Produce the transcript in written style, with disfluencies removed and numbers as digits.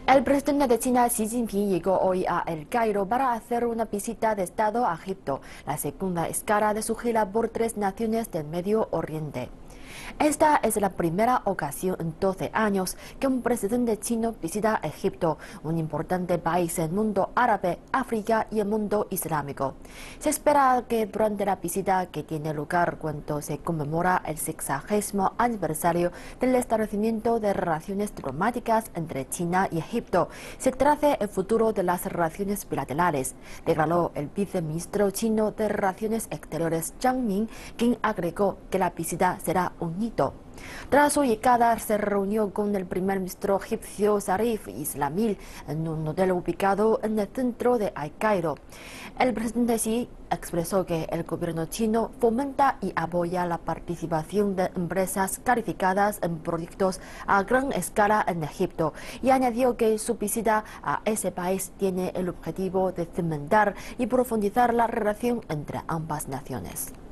El presidente de China, Xi Jinping, llegó hoy a El Cairo para hacer una visita de Estado a Egipto, la segunda escala de su gira por 3 naciones del Medio Oriente. Esta es la primera ocasión en 12 años que un presidente chino visita Egipto, un importante país del mundo árabe, África y el mundo islámico. Se espera que durante la visita, que tiene lugar cuando se conmemora el 60º aniversario del establecimiento de relaciones diplomáticas entre China y Egipto, se trace el futuro de las relaciones bilaterales, declaró el viceministro chino de Relaciones Exteriores Zhang Min, quien agregó que la visita será un hito. Tras su llegada, se reunió con el primer ministro egipcio Zarif Islamil en un hotel ubicado en el centro de El Cairo. El presidente Xi expresó que el gobierno chino fomenta y apoya la participación de empresas calificadas en proyectos a gran escala en Egipto y añadió que su visita a ese país tiene el objetivo de cimentar y profundizar la relación entre ambas naciones.